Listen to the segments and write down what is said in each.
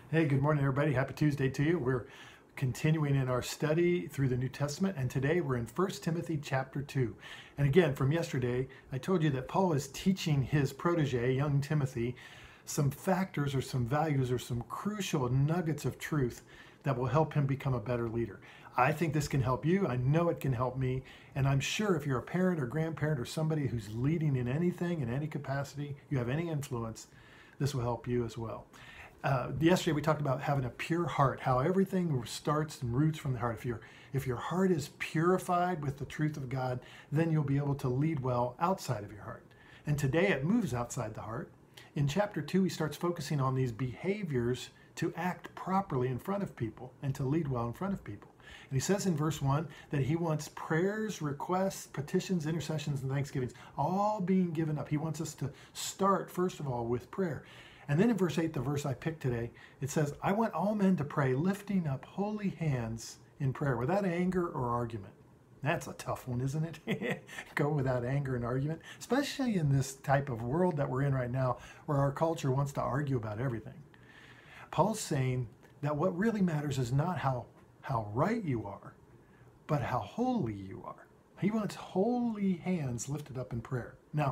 Hey, good morning, everybody. Happy Tuesday to you. We're continuing in our study through the New Testament, and today we're in 1 Timothy chapter 2. And again, from yesterday, I told you that Paul is teaching his protege, young Timothy, some factors or some values or some crucial nuggets of truth that will help him become a better leader. I think this can help you. I know it can help me. And I'm sure if you're a parent or grandparent or somebody who's leading in anything, in any capacity, you have any influence, this will help you as well. Yesterday we talked about having a pure heart, how everything starts and roots from the heart. If your heart is purified with the truth of God, then you'll be able to lead well outside of your heart. And today it moves outside the heart. In chapter 2, he starts focusing on these behaviors to act properly in front of people and to lead well in front of people. And he says in verse 1 that he wants prayers, requests, petitions, intercessions, and thanksgivings all being given up. He wants us to start, first of all, with prayer. And then in verse 8, the verse I picked today, it says, I want all men to pray, lifting up holy hands in prayer, without anger or argument. That's a tough one, isn't it? Go without anger and argument, especially in this type of world that we're in right now, where our culture wants to argue about everything. Paul's saying that what really matters is not how right you are, but how holy you are. He wants holy hands lifted up in prayer. Now,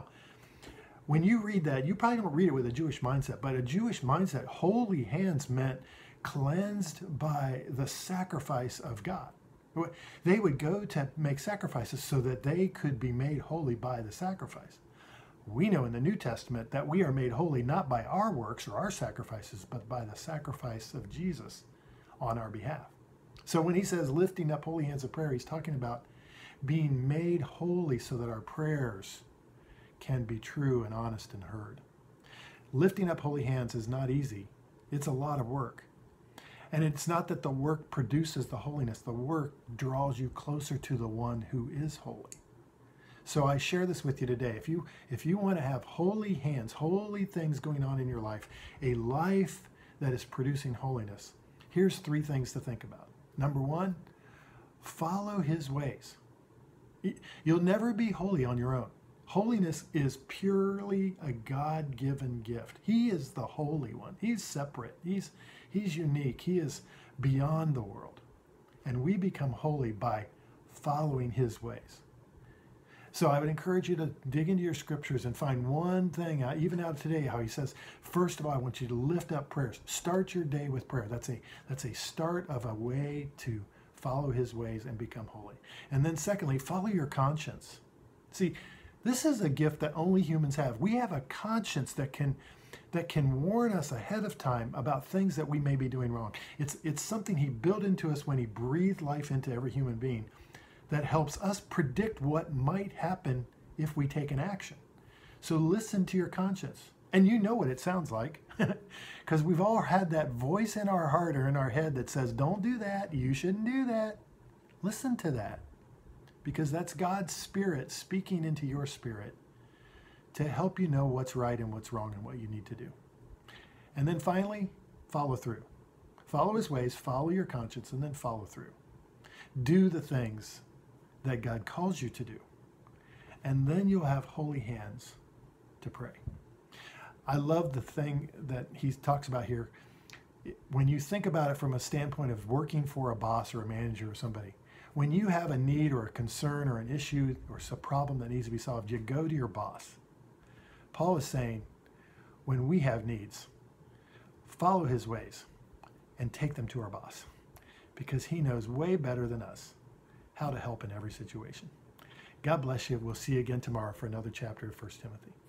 when you read that, you probably don't read it with a Jewish mindset, but a Jewish mindset, holy hands meant cleansed by the sacrifice of God. They would go to make sacrifices so that they could be made holy by the sacrifice. We know in the New Testament that we are made holy not by our works or our sacrifices, but by the sacrifice of Jesus on our behalf. So when he says lifting up holy hands of prayer, he's talking about being made holy so that our prayers can be true and honest and heard. Lifting up holy hands is not easy. It's a lot of work. And it's not that the work produces the holiness. The work draws you closer to the one who is holy. So I share this with you today. If you want to have holy hands, holy things going on in your life, a life that is producing holiness, here's 3 things to think about. Number 1, follow his ways. You'll never be holy on your own. Holiness is purely a God-given gift. He is the Holy One. He's separate. He's unique. He is beyond the world. And we become holy by following his ways. So I would encourage you to dig into your scriptures and find one thing, even out of today, how he says, first of all, I want you to lift up prayers. Start your day with prayer. That's a start of a way to follow his ways and become holy. And then secondly, follow your conscience. See, this is a gift that only humans have. We have a conscience that can warn us ahead of time about things that we may be doing wrong. It's something he built into us when he breathed life into every human being that helps us predict what might happen if we take an action. So listen to your conscience. And you know what it sounds like, because we've all had that voice in our heart or in our head that says, don't do that, you shouldn't do that. Listen to that. Because that's God's Spirit speaking into your spirit to help you know what's right and what's wrong and what you need to do. And then finally, follow through. Follow his ways, follow your conscience, and then follow through. Do the things that God calls you to do. And then you'll have holy hands to pray. I love the thing that he talks about here. When you think about it from a standpoint of working for a boss or a manager or somebody, when you have a need or a concern or an issue or a problem that needs to be solved, you go to your boss. Paul is saying, when we have needs, follow his ways and take them to our boss, because he knows way better than us how to help in every situation. God bless you. We'll see you again tomorrow for another chapter of 1 Timothy.